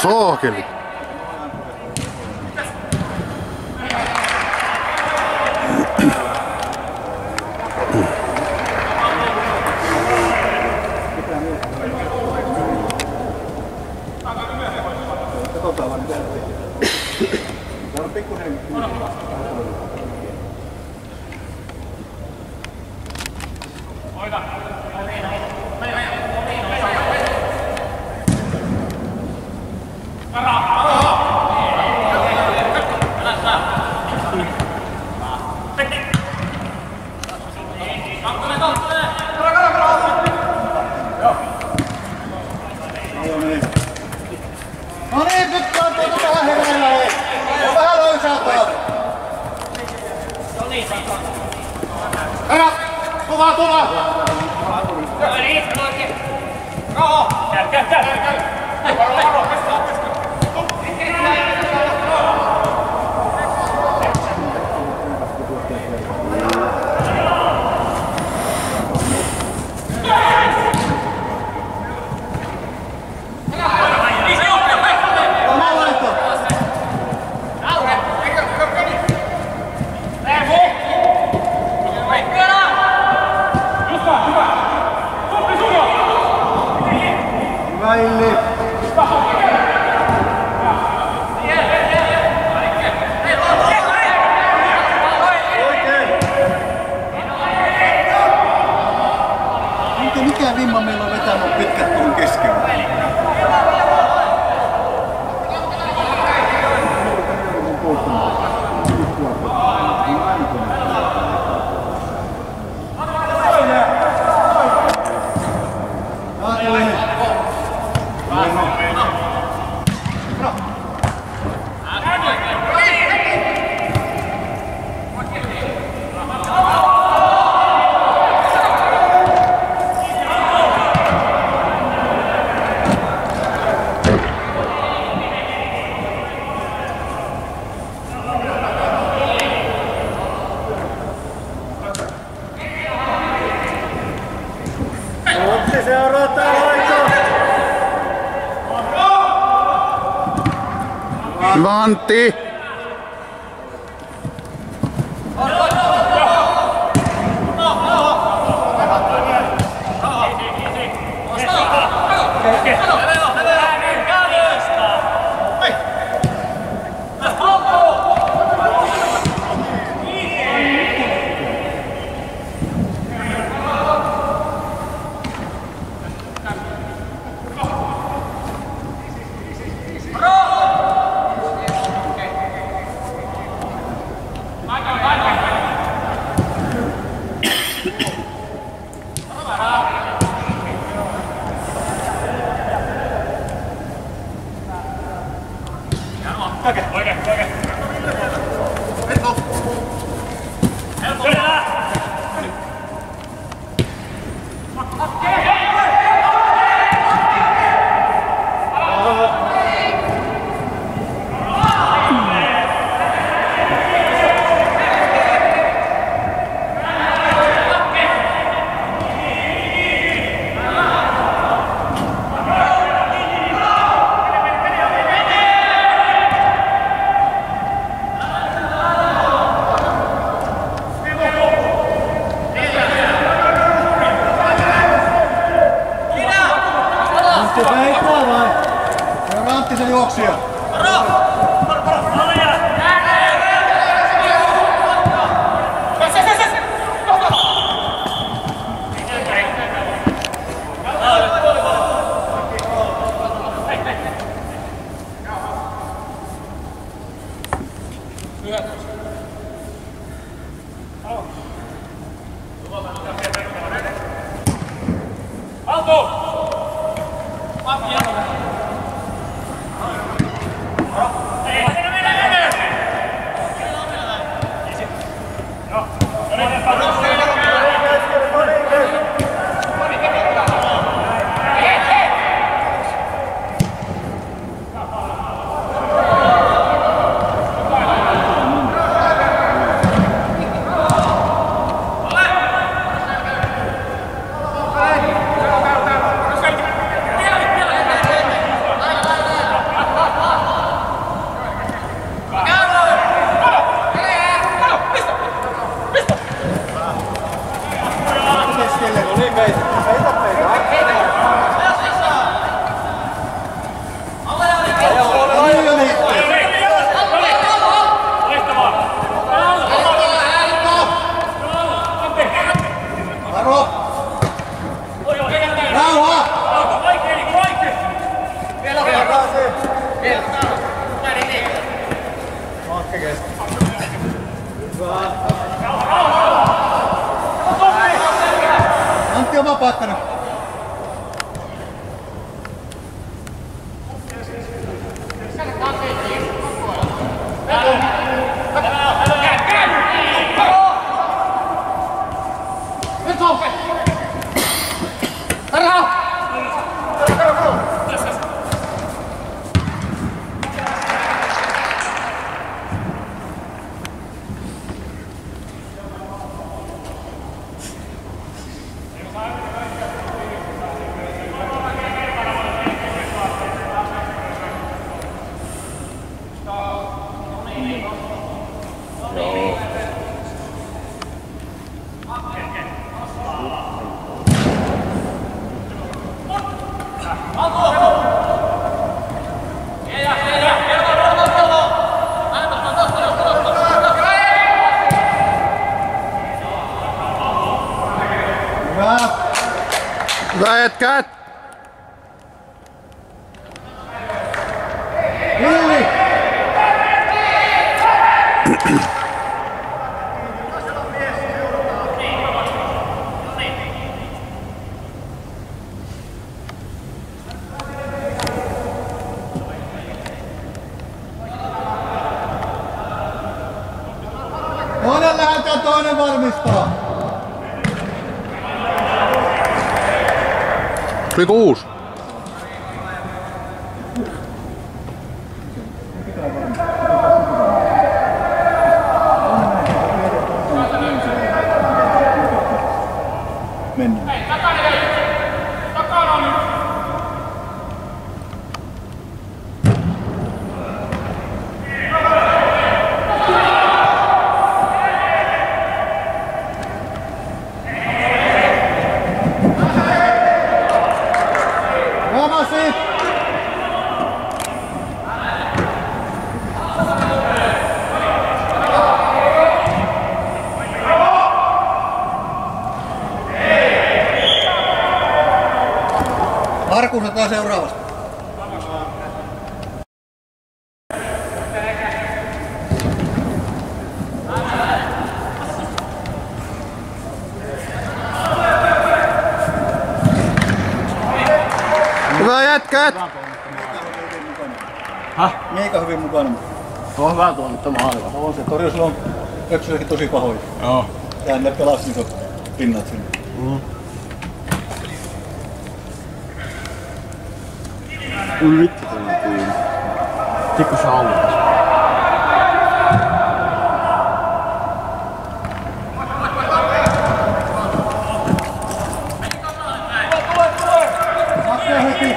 Sookeli. No niin, nyt on vähän herralla. On vähän löysäältä. Herra! Kuvaa, kuvaa! Vaille. Mikä vimma meillä on vetänyt pitkät tuon keskellä? Vantti! Antti se juoksija. Antti on vapauttanut. Hyvä jätkät! Villi! Toinen lähetään, toinen varmistaa. Tuliko uusi? Mennään. Markus otetaan seuraavasta. Hyvä jätkät! Miika hyvin mukana. Tuo on hyvä tuonne maaliva. On se torjus on öksylläkin tosi pahoja. Joo. Ja ne pelas niinku pinnat sinne. Vittu tuli kiinni. Tikku saunassa. Hakee heti.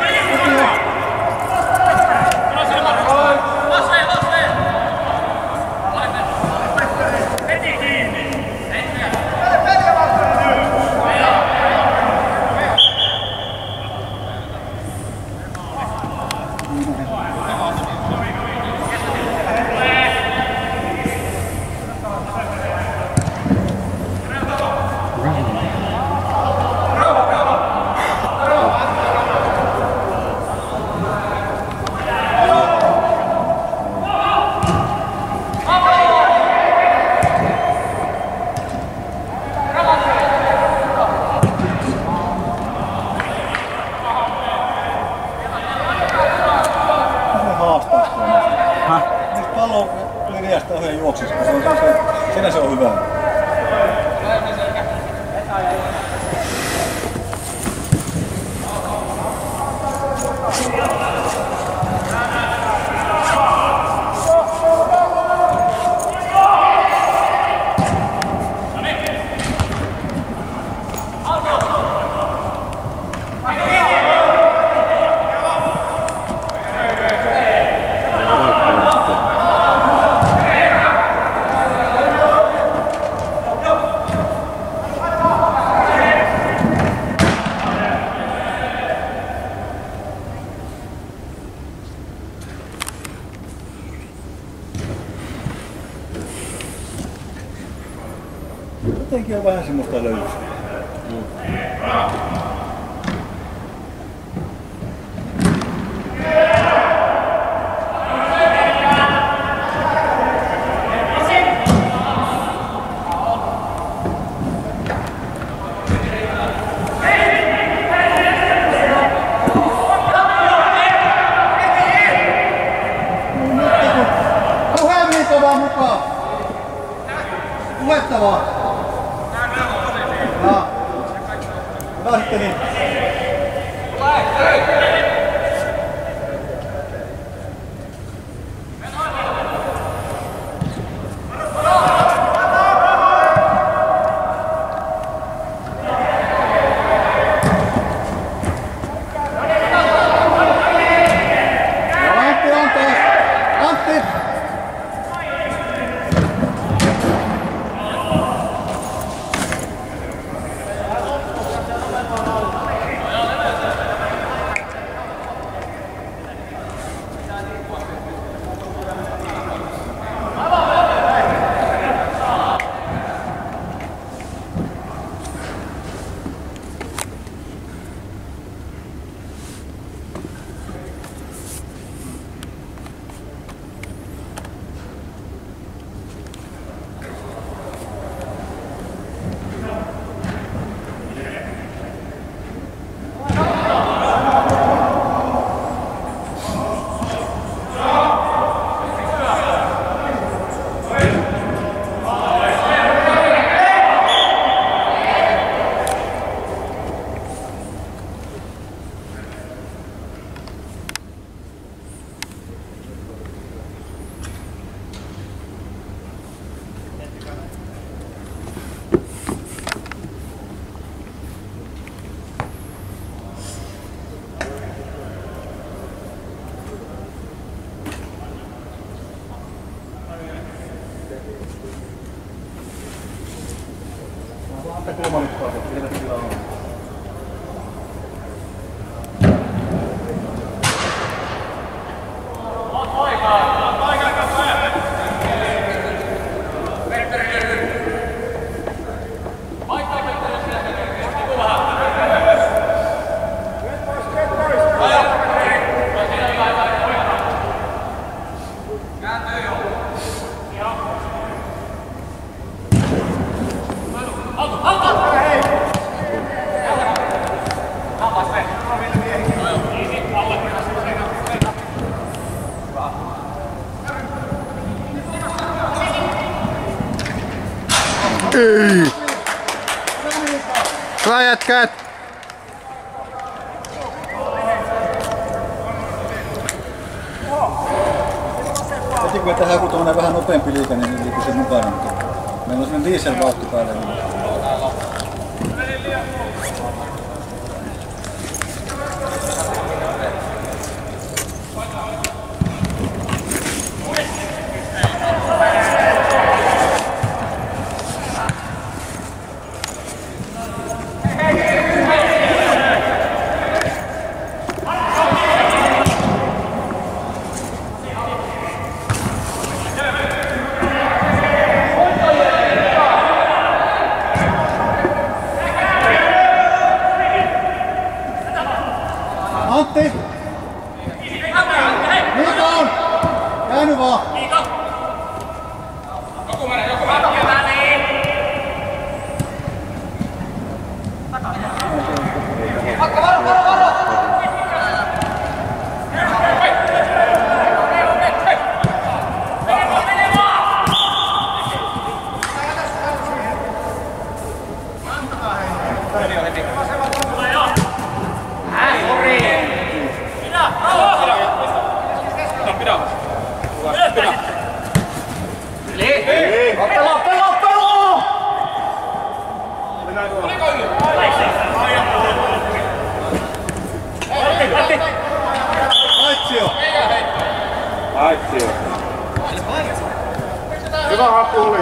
Pallo linjasta ohjaa juoksissa, siinä se on hyvä. Jotenkin on vähän semmoista löysää. Puhetta vaan. Hyvä sitten niin. Ei! Hyvä jätkät! Heti kun tehdään joku tuollainen vähän nopeampi liike, niin liikkuu sen mukana. Meillä on sellainen dieselvauhti päällä. Antti! Miika on! Käynyt vaan! Joku menee, Aitsio! Hyvä haku oli.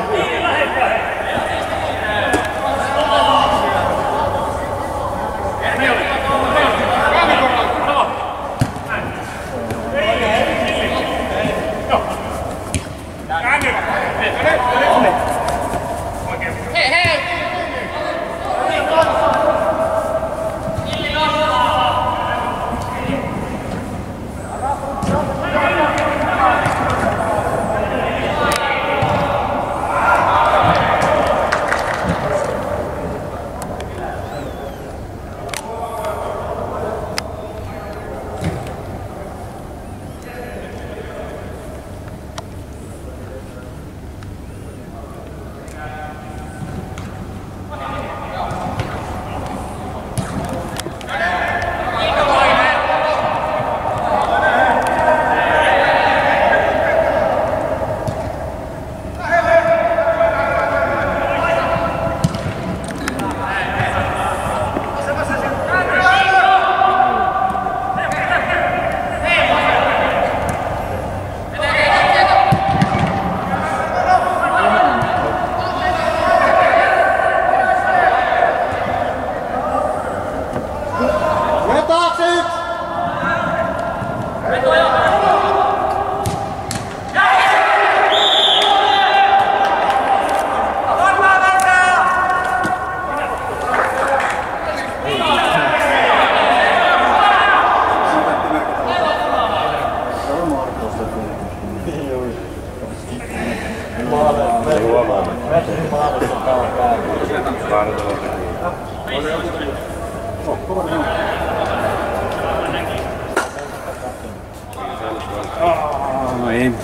No ei.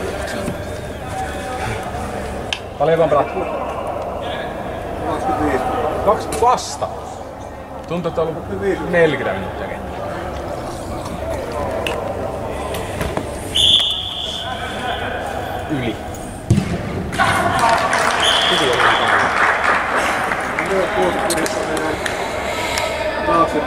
Paljonko on pelattu? 25. 2 vasta. Tuntuu, että on ollut 40 minuuttia kentällä. Yli. Taakse.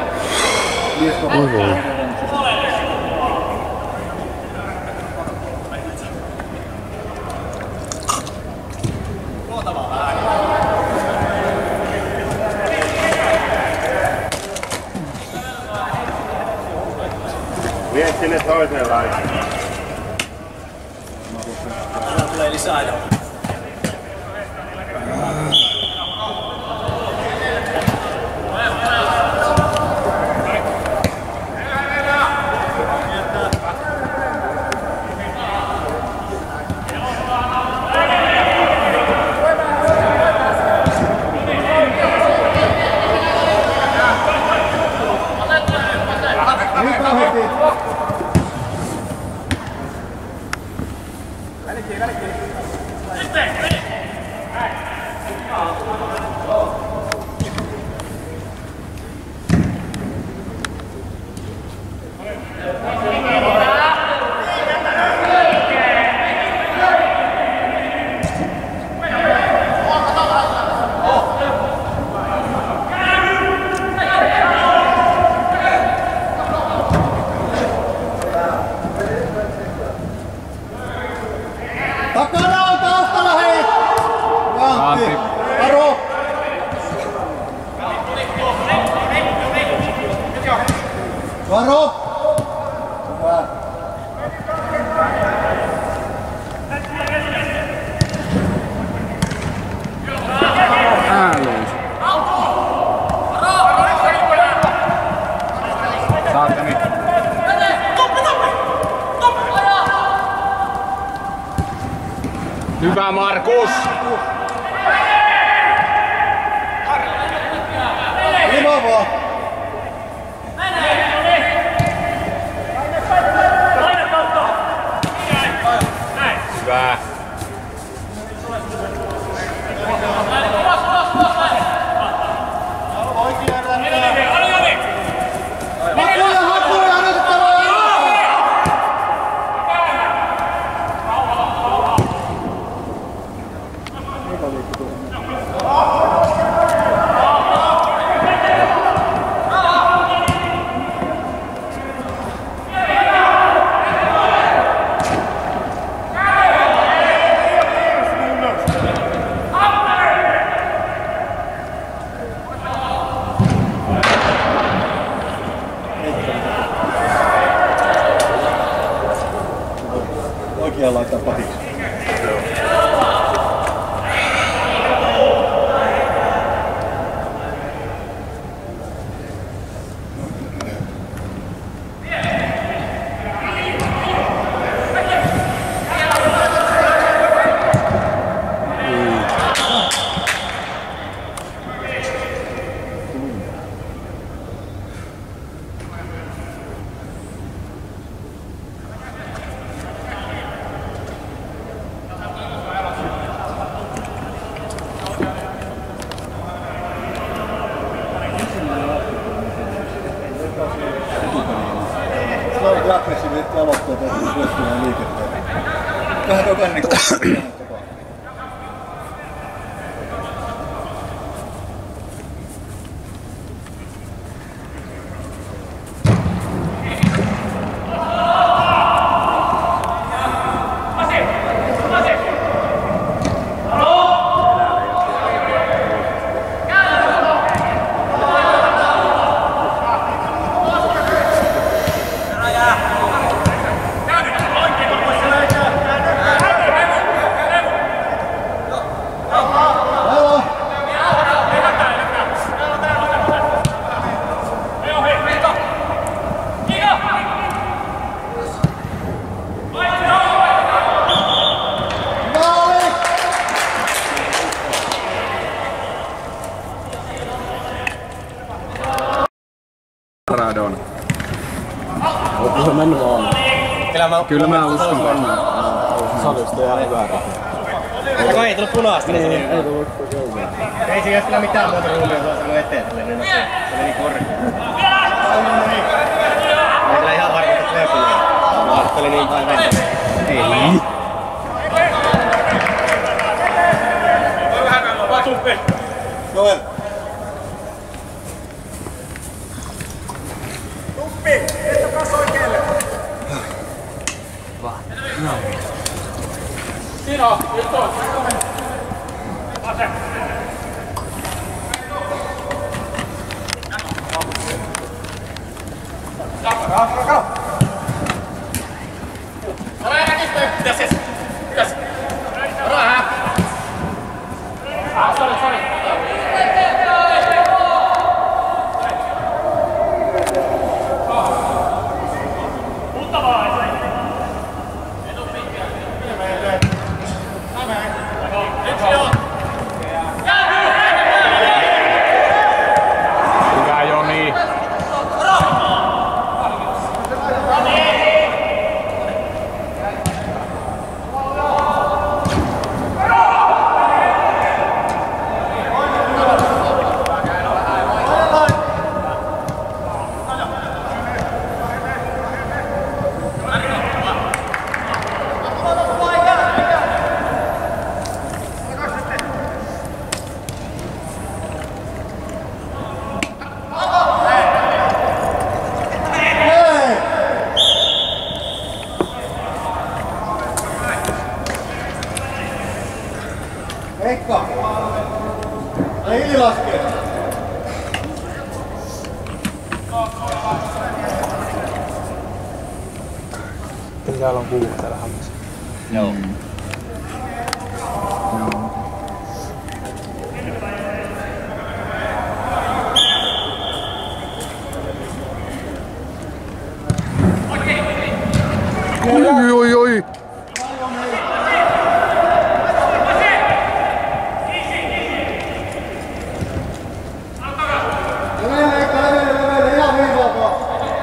Vie sinne toiseen laitaan. Tulee lisää jo. Takana on taustalla hei! Antti! Varo! Varo! Hyvä. Saatani. Hyvä Markus! Ilman vaan! Hyvä! Hakuja annettavaa! Oikeaan laittaa patiksi. Aggressiivisesti aloittaa tätä syöttöjä liikettä. Vähän jokainen kohtaa. Kyllä mä uskon varmaan. Se oli sitä ihan hyvää. Eikä ei tullut punaista. Niin, ei tullut kelmaa. Ei siinä kyllä mitään muuta ruumia vaan sanoi eteen. Se meni korkein. Ei kyllä ihan varmaan, että tulee punaista. Mä ajattelin niin päin ventä. Ei. Joel. Siinä, nyt on. Hyvä Joni. Heikka! Ei Ili laskee! Täällä on kuuma täällä hammassa. Joo. Oi. Levele, ihan viivaa.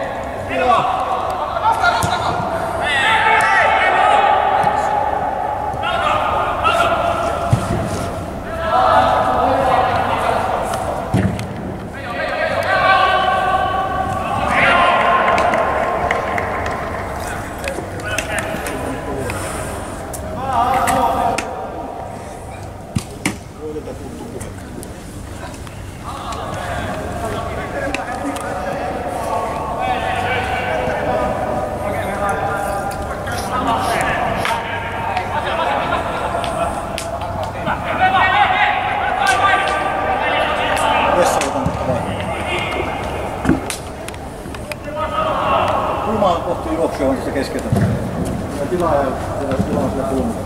Vessa otan tästä vai. Kulmaa kohti juoksua on se keskeltä. Ja tilaa ja tilaa sitä kulmaa.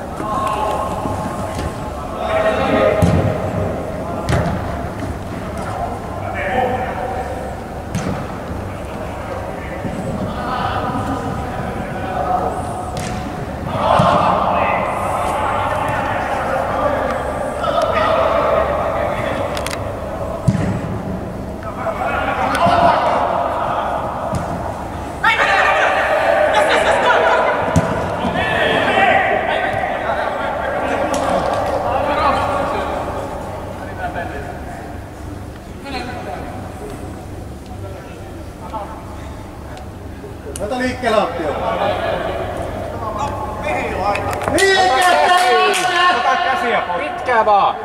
Ota liikkeelle Anttio. Ota käsiä pois. Pitkää vaan.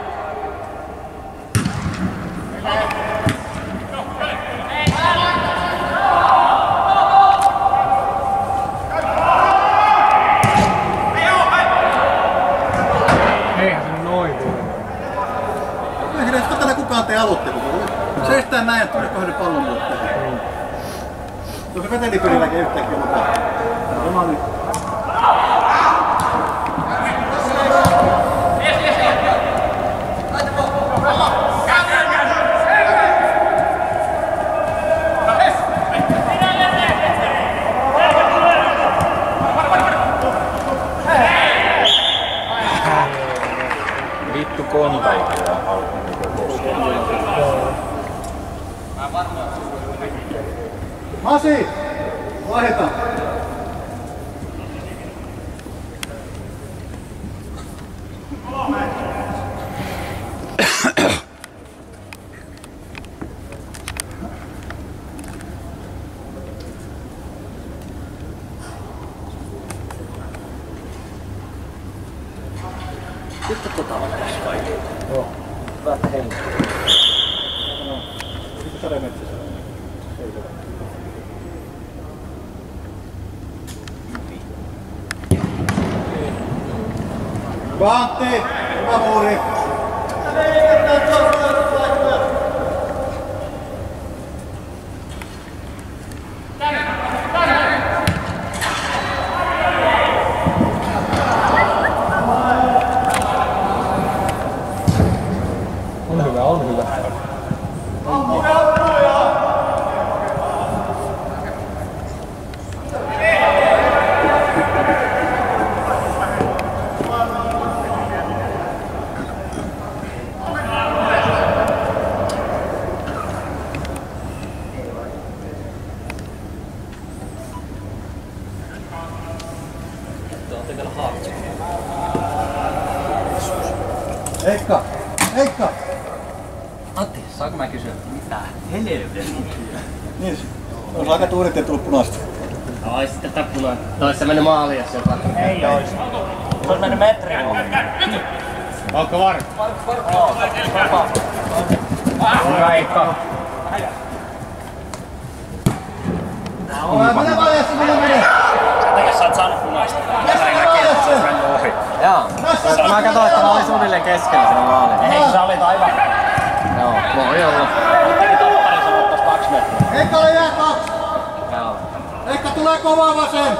Eihän se noin voi. Eihän tätä kukaan tee aloittelu. Seistään näin, että tulee kahden pallon muut tehdä. Tuossa vetelipyrilläkin yhtäkkiä mukaan. Sama nyt. Vittu kontaikilla alkaa. Masi! Vaihdetaan. Sitten otettaisiin kaikki. Joo. Hyvät henki. Sademetsässä. Antti, hyvä muuri. On hyvä, on hyvä. Heikka! Heikka! Antti, saanko mä kysyä, mitä helvettiä? Niin, se on aika tuurit ja tullut punaista. Ai sitten tappuna. Tois se mennyt maaliin, jos jopa. Ei ois. Se on mennyt metriin. Onko varma? Raikka. Minä valjassa, minä menen! Sen takia sä oot saanut punaista. Joo. Mä katsoin, että mä olin suunnilleen keskellä siinä maaliin. Ei, sä olit aivan. Joo, voi olla. Jotenkin tolppari sanoi tuossa 2 metriä. Heikka ole jää 2! Joo. Heikka tulee kovaa vasen!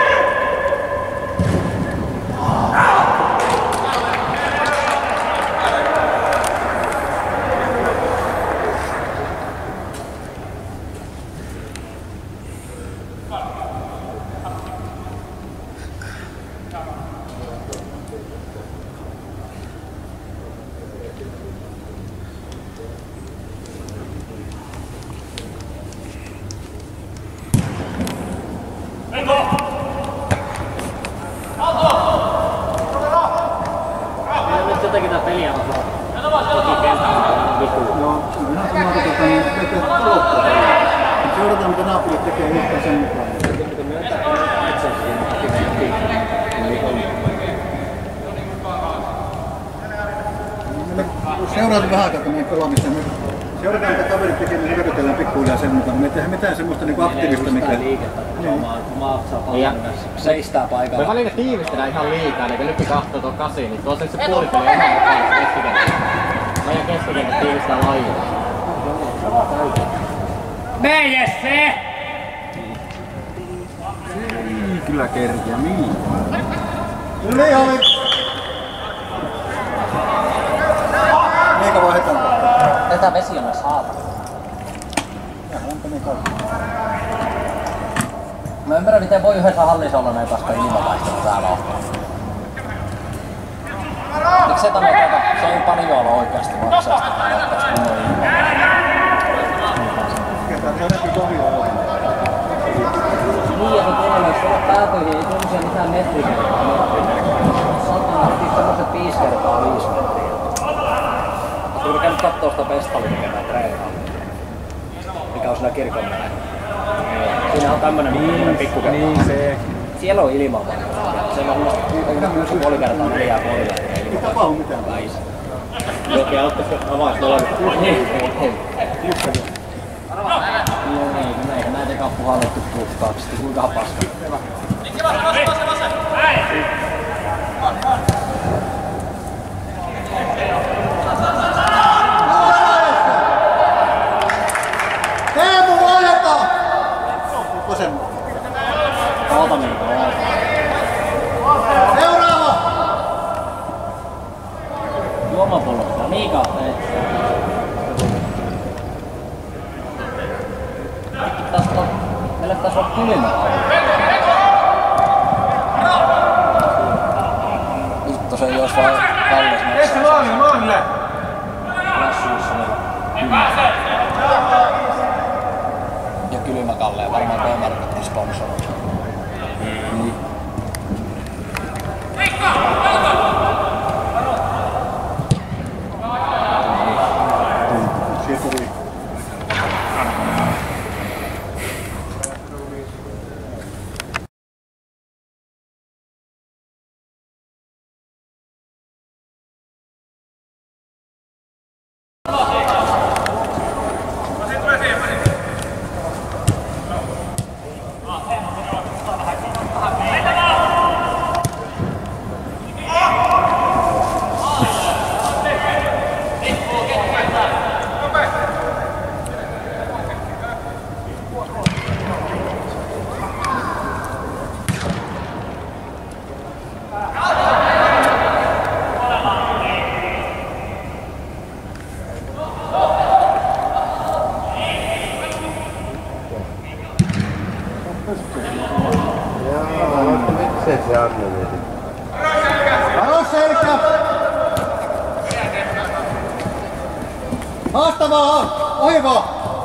Nyt jotenkin tää peliä on toki kentällä vitu. Joo, minä sanon, että niin tekee loppuun. Seurataan mitä naapurit tekee yhtään sen mukaan. Seurataan vähän aikaa, kun meidän pelaamista. Seurataan mitä kaverit tekee, niin hyödytellään pikkuhiljaa sen mukaan. Me ei tehdä mitään semmoista niinku aktiivista, mikä... Ja seistää paikalla. Me välillä tiivistellään ihan liikaa, niin kun nytkin kahtoo tuon 8, niin tuossa se puolitteli ihan mukaan keskikentällä. Meidän keskikenttä tiivistää lajia. Me Jesse! Kyllä kerkiä, mihin? Yli oli! Mikä vaihdetaan? Tätä vesi on saatava. Ja lämpöinen kaikki. Mä ymmärrän miten voi yhdessä hallissa olla näin paska ilmavaihtoa täällä on. Eikö se tänne se ei paljon olla oikeasti maksaa sitä täällä oikeasti kunnon ilmaa. Ketään se on näkyy pohjoa. Niin ja se tuolla jos olla päätöihin ei tuollaisia mitään metrikertaa. Satana piti semmoset 5 kertaa 5 metriä. Oletko käynyt kattoo sitä Vestalin tekemään treenaa? Mikä on siinä kirkonmäellä? Siinä on tämmönen pikkukerta. Niin se. Siellä on ilmavaihtoa. Siellä on 6,5 kertaa 4,5. Ei tapahdu mitään. Joki auttaisi avais noin. Eikä näitä kappu hallittu puhtaaksi. Kuinka paska. Teemu vaihdetaan! Vasemmalle. Oota niitä, oota. Seuraava! Juomapullosta, Miika, meillä pitäis olla kylmä. Vittu se ei ois vaan kallis maksaa. Maanille! Lässyys ja kylmä kalleen, varmaan K-Marketin sponsoroitu. Sieltä tuli. Miksei se anna niitä? Varo selkä! Haastavaa! Ohi vaan!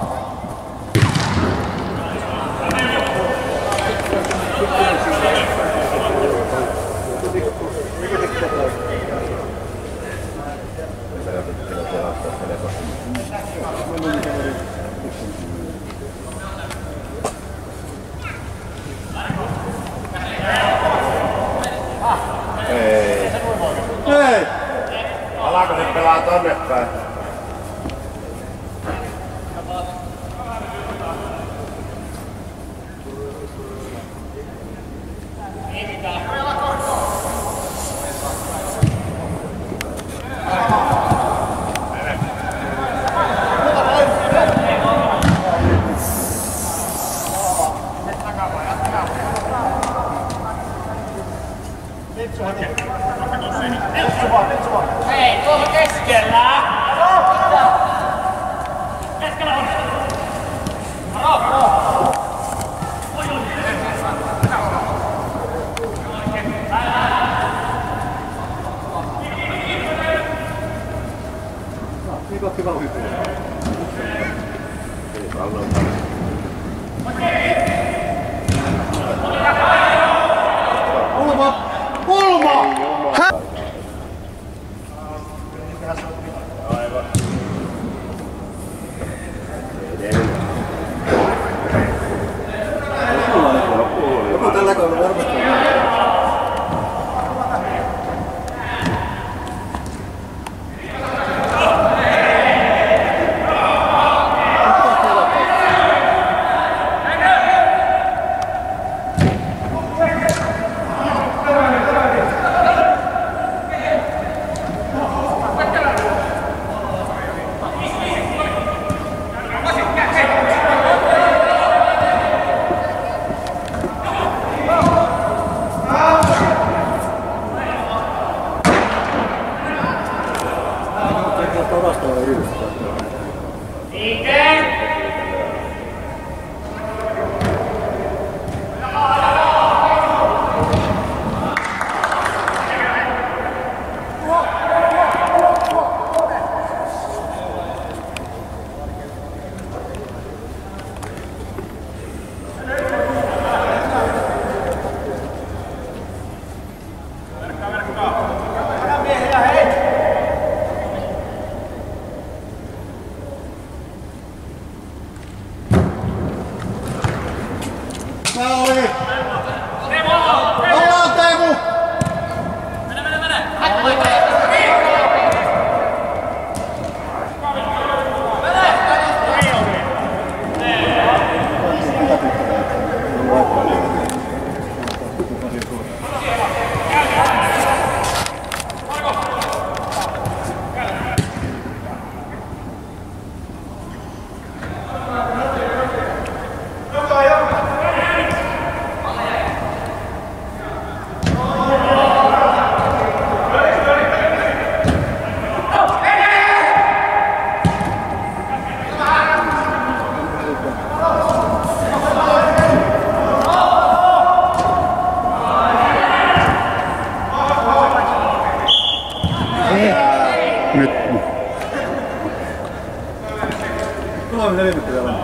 Hei! Alaako se pelaa tonne päin? Hei, tuolla keskellä! Keskellä on! Niin otti vauhtia. Kulma! Kulma! Joku tällä kaudella varmasti. Tää oli! Ollaan Teemu! Nyt. 3-4 metriä on.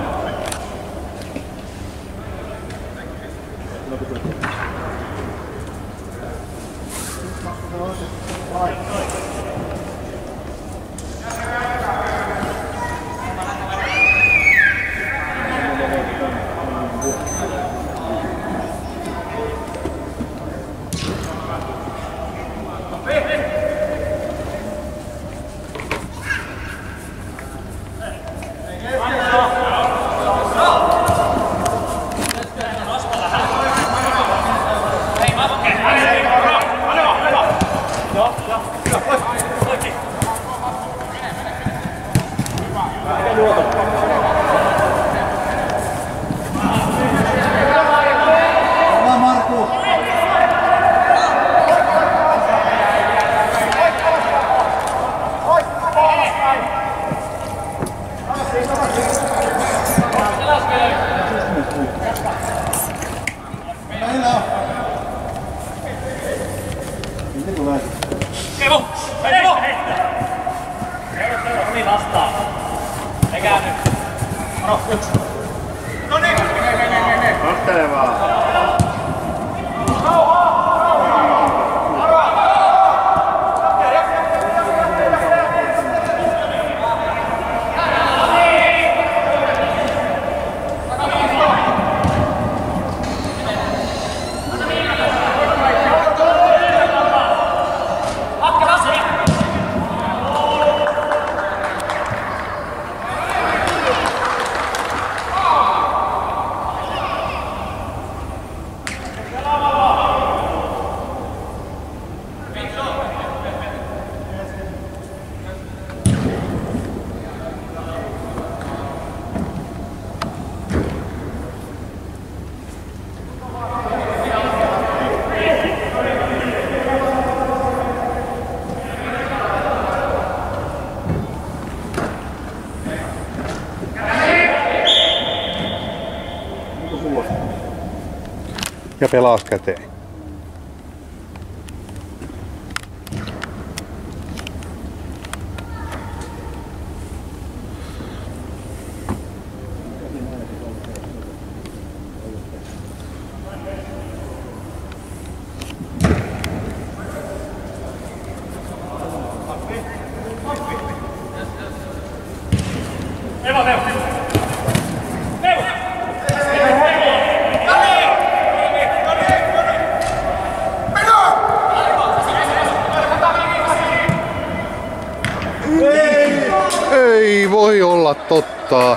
Miten tulee? Kevo! Kevo! Tuli vastaan. Ei käänny. No, yksi. No niin! Nostele vaan. Ja pelaas käteen. Evo, Evo! Evo! Ei voi olla totta.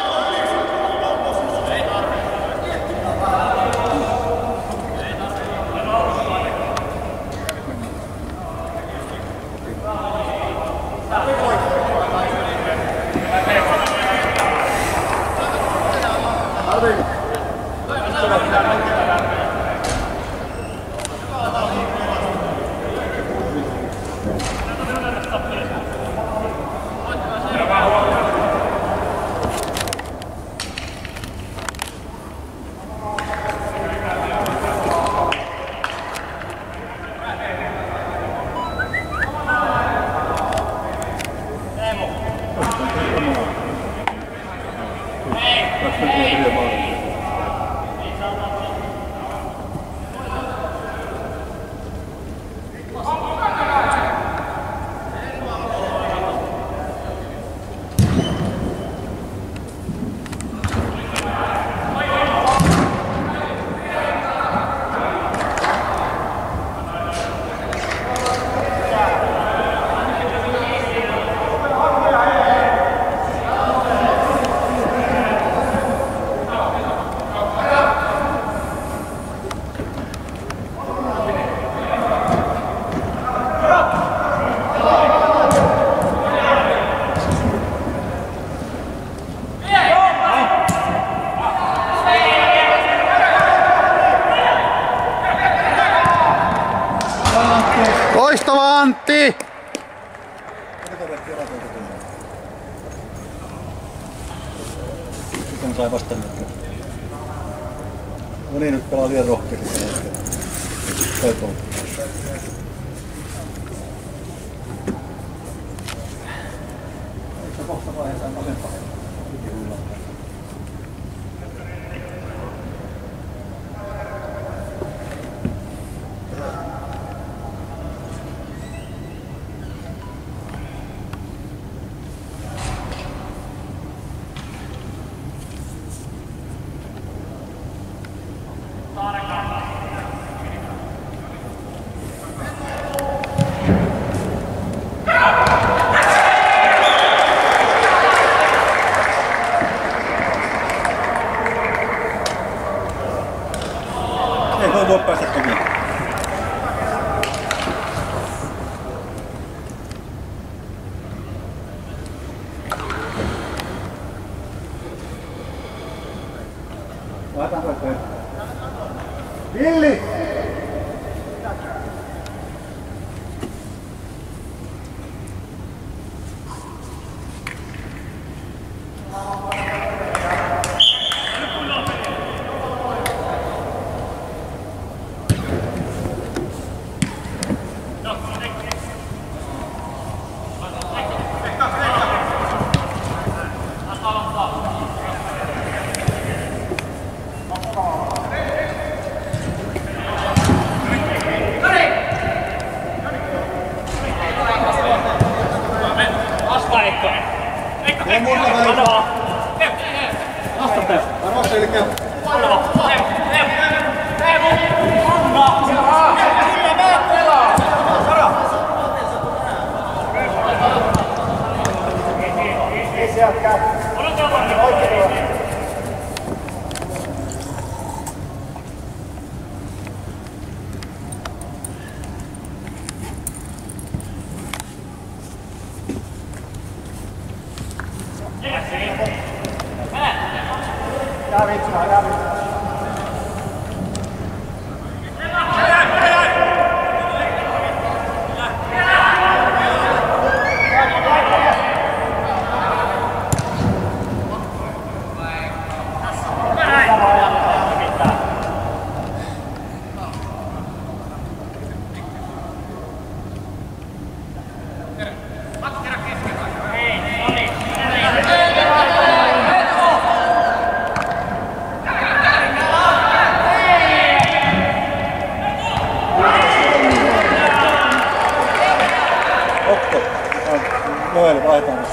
Loistava Antti! Sitten sai vastannut. No niin, nyt pelaa liian rohkeasti. Toivottavasti. Eikö kohta vaihetaan vasempaa? Ei voi päästä toki. Laitetaan toiseen. Villi! muuta väliä. Vastatte. Varo selkeä. Noel vaihtanut.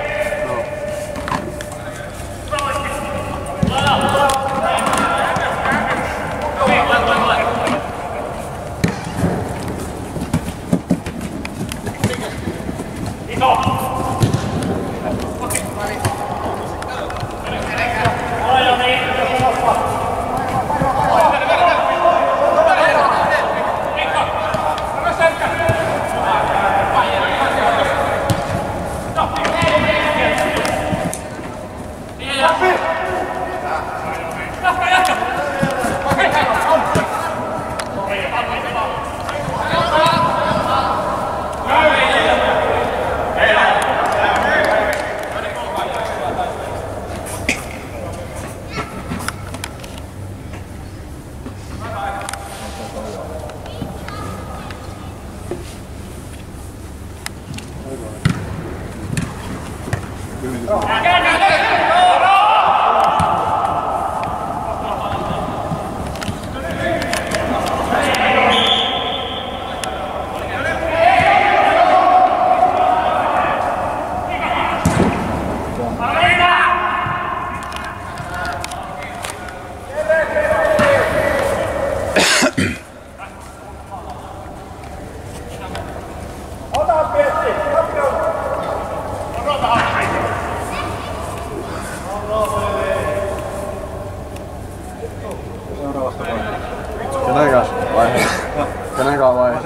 Kenenkäs vaihe? Kenenkaan vaihe?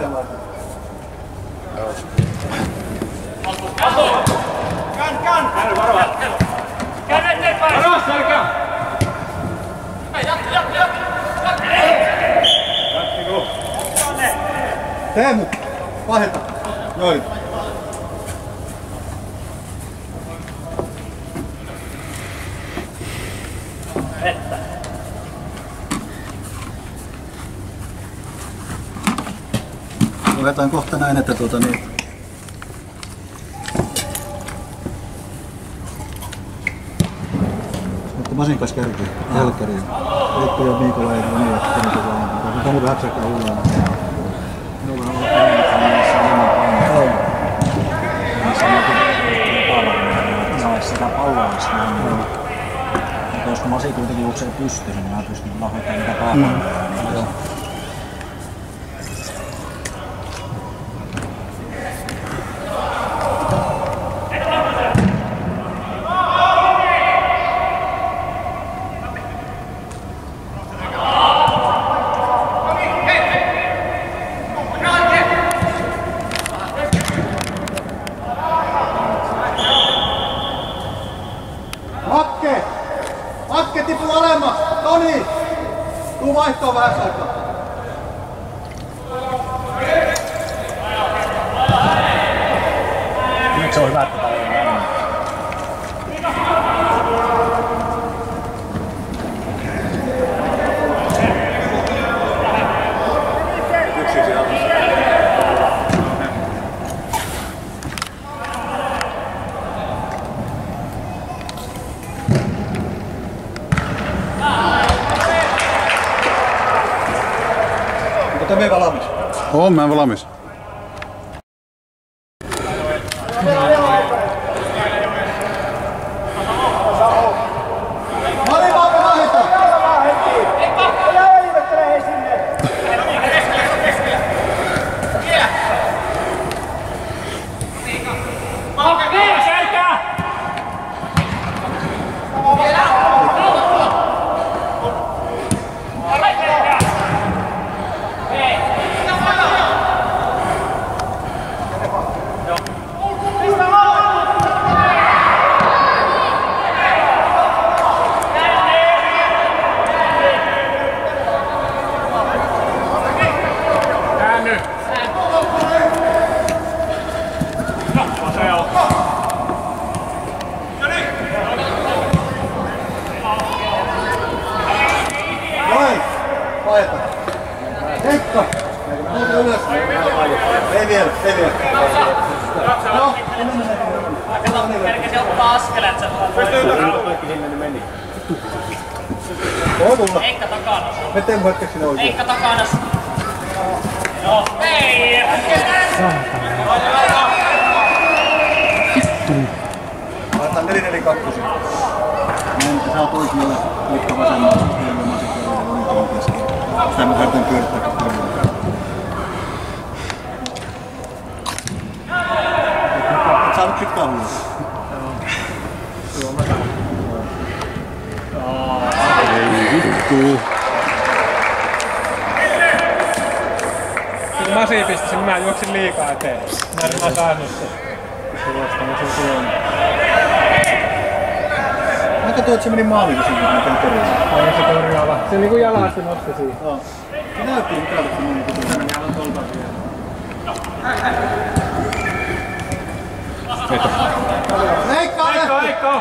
Teemu, vaiheta. Noin. Luetaan kohta näin, että mutta Masinkas kärki, Helkkari, Heikko ja Miikola ei ole niin, että tänne vähän sekä uudella. Minulla on ollut niissä ennen Saisi sitä palloa sinne. Mutta jos Masi kuitenkin juoksee pystyyn, niin mä pystyn lahjoittamaan niitä palloja. Akke tippuu alemmas! Toni! Tuu vaihtoon vähän aikaa. Nyt se on hyvä, että tää ei ole. Onko te valmis? Oon mä valmis. No, Kerkesi ottaa askelet sen meni. Koululla. Heikka takana. Miten mun hetkeksi ne oikein? Heikka takana. Joo. Ei! Laitetaan 4-4-2. Näin, että sä oot oikealla. Heikka vasemmalla. Heikka vasemmalla. Oikealla keskellä. Sitä mä haluan pyörittää koululla. Et saanut pitkään huolta. Ei vittu. Kun Masi pisti sen, mä juoksin liikaa eteen. Mä en saanut sen. Mä katsoin, että se meni maaliin sinne, että mä tein Ai se korjaava. Se niinku jalasta nosti siihen. Joo. Se näytti mukavasti, että se meni. Se meni aivan tolta vielä. Heikka! Heikko!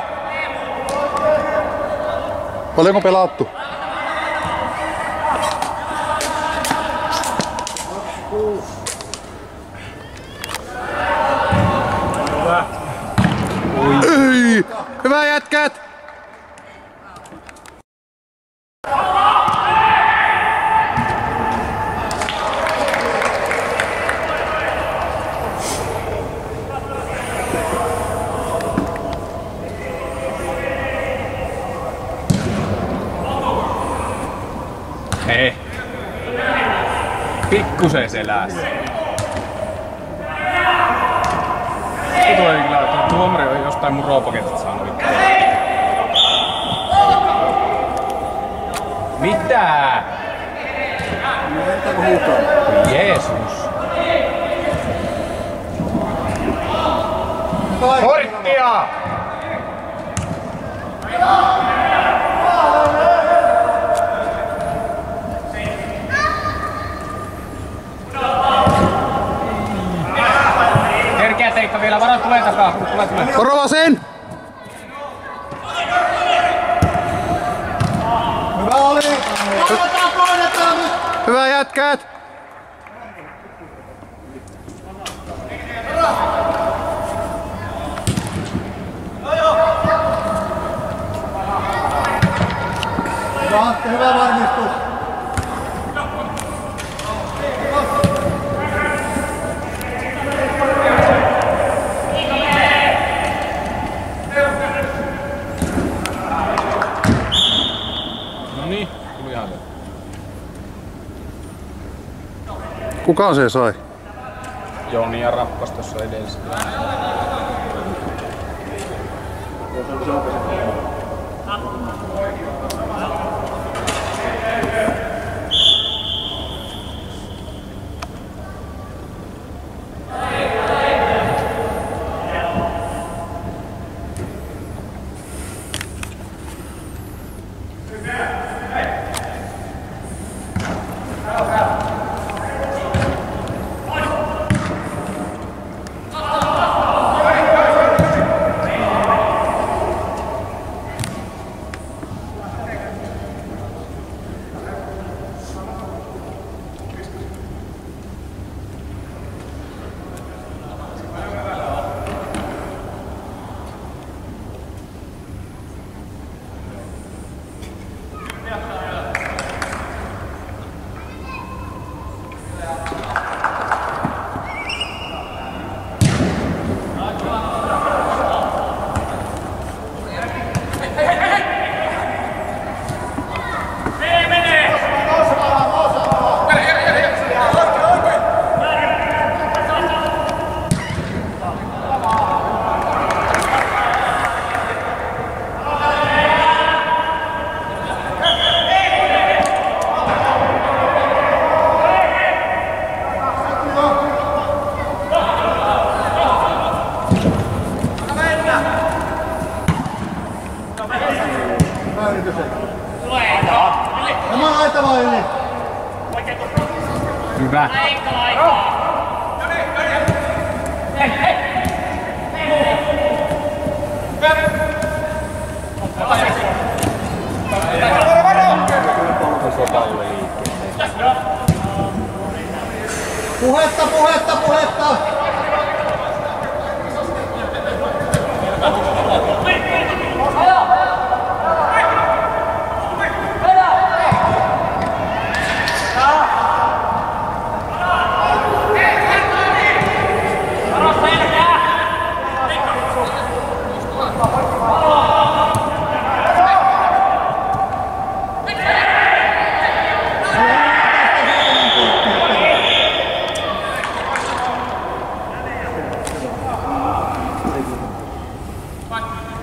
Paljonko pelattu? Ei! Hyvä jätkät! Hei. Pikkusen selässä. Tuomari on jostain mun roopaketista saanut mitään. Mitä? Jeesus. Korttia! Kerkeä Teikka vielä, varo tulee takaa. Tulee. Korva sen! Hyvä oli! Painetaan nyt! Hyvä jätkät! Antti, hyvä varmistus! No niin, tuli ihan hyvä. Kuka se sai? Joni ja rappas tuossa edessä. Oma laita vai yli? Hyvä. Puhetta!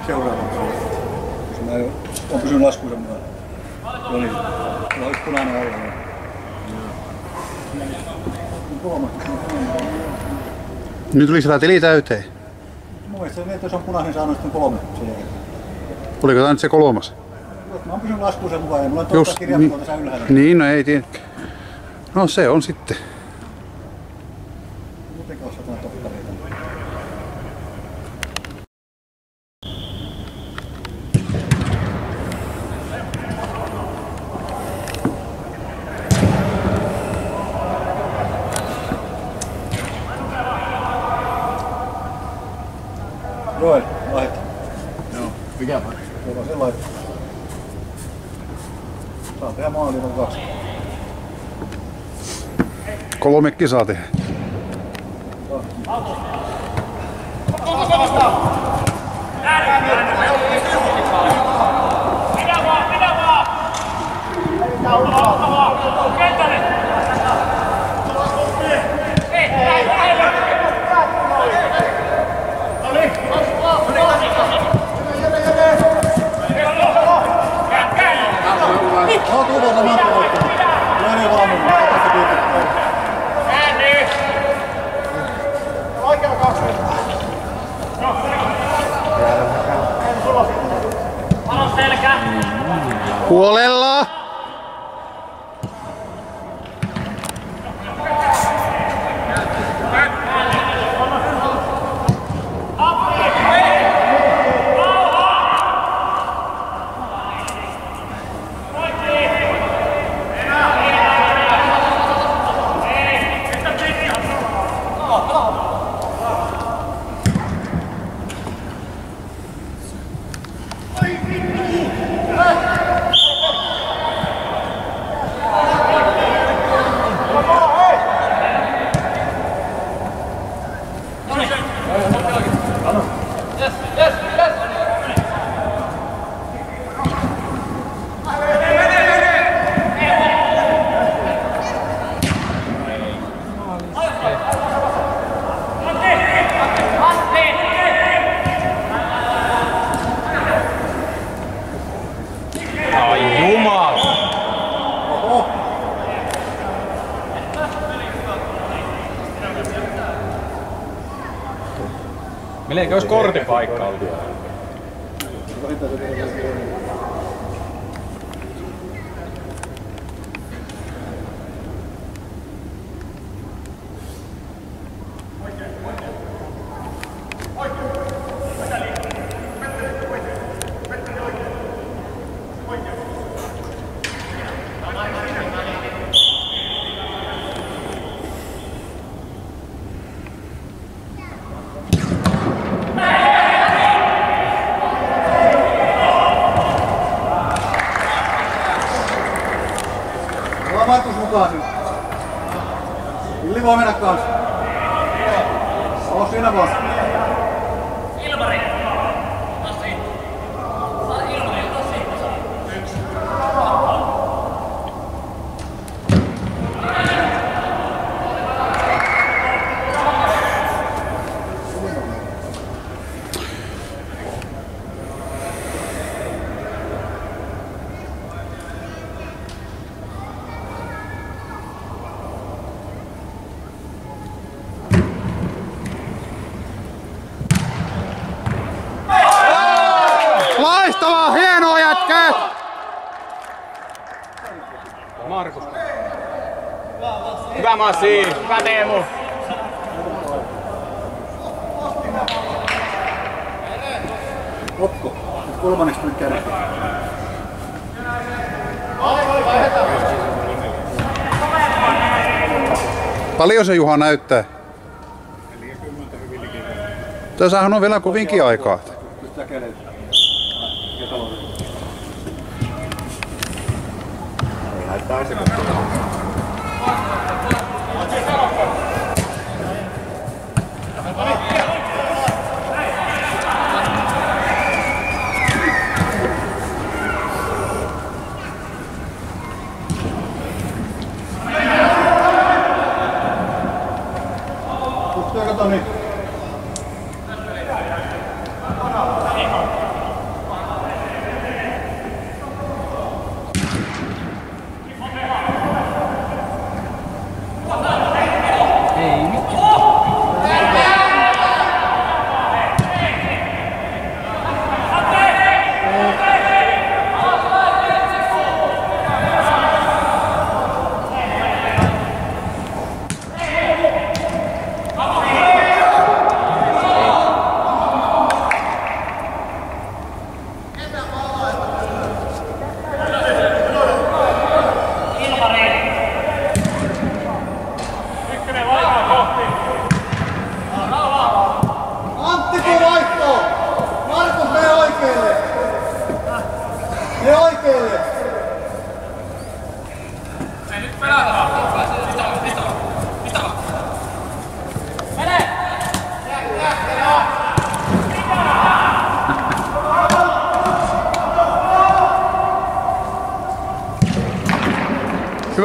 seuraavaksi. Jos mä oon pysynyt laskuun semmoinen. Joo niin. Tuolla on yksi punainen alla. Nyt tuli sillä tili täyteen. Mun mielestä se, että jos on punaisen saanut sitten 3 sen jälkeen. Oliko tää nyt se 3? Mä oon pysynyt laskuun sen mukaan ja mulla on tuossa kirjanpito tässä ylhäällä. Niin, no ei tiedä. No se on sitten. Muutenkin on satana tottareita. Joel, laita. Joo. Mikä vai? Tuolla se laita. Saa tehdä maaliin on 2. 3 saa tehdä. Oot tulossa matkakohtaan. Lähden valmiin. Tässä piirteet. Käänny! Oikealla 2. Panos selkä! Huolella! Melkein olisi kortipaikka ollut. Markus mukaan nyt. Villi voi mennä kanssa. Oo siinä vaan. Ilmari! Tassi! Ilmari, tassi! 1. Loistavaa! Hienoa jätkää! Markus. Hyvä Masi! Hyvä Teemu! Otko. Nyt kolmanneksi nyt kärkeen. Paljon se Juha näyttää? 40 hyvin likiin. Tässähän on vielä kovinkin aikaa. Pystää kädet. Näyttää esimerkiksi. Kato niin.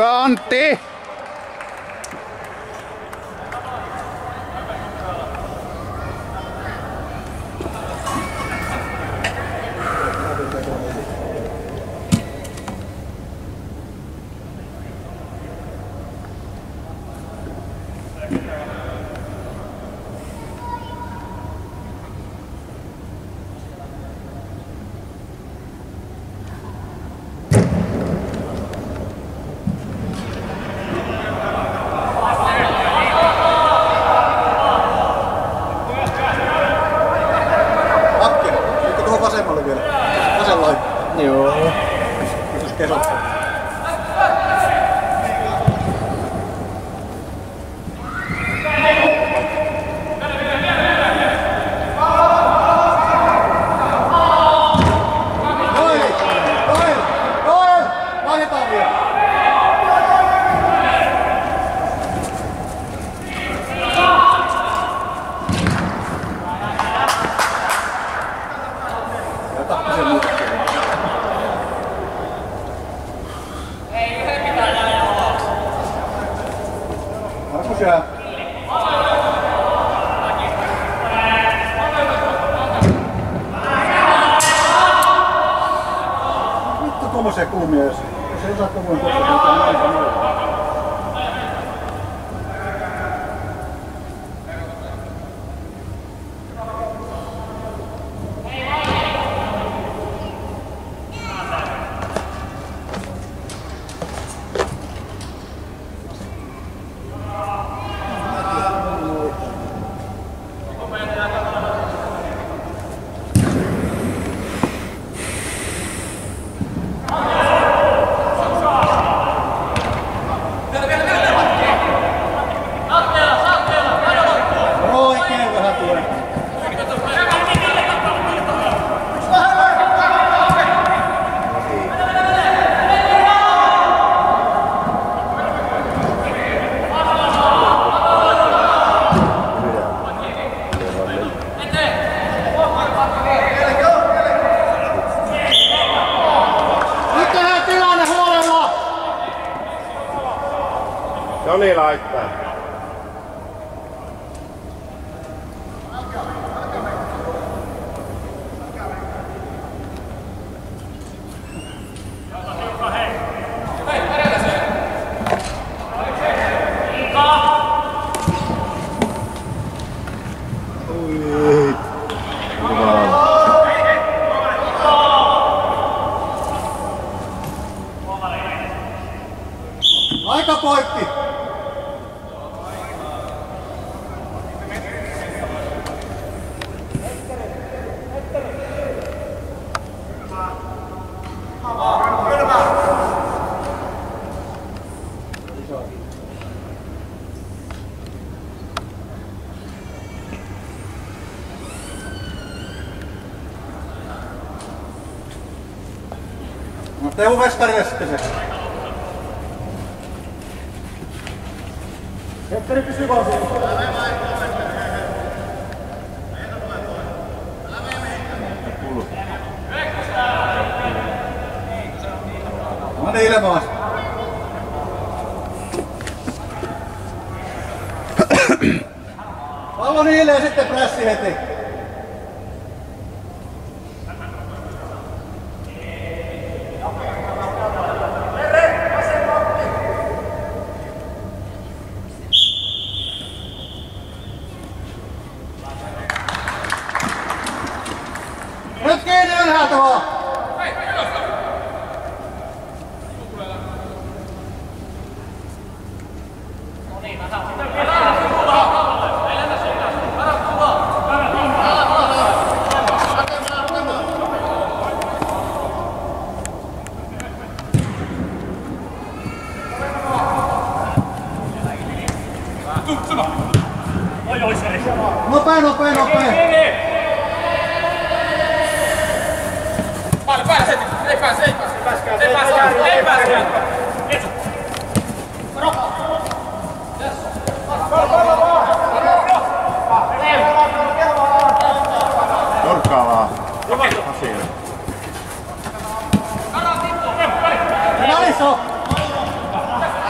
Hyvä Antti! Vittu tommosia kulmia, jos ei osaa kovuin kohtaa näin sanoa. Joni laittaa. Aika poikki! No Teemu Veskarille sitten se. Petteri pysyy vaan siinä. No niin, ilmaas. Pallo niille ja sitten prässi heti. Nyt kiinni ylhäältä vaan! Nopea, nopea, nopea! Ei pääse! Nurkkaa vaan. Naliso!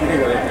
Niin,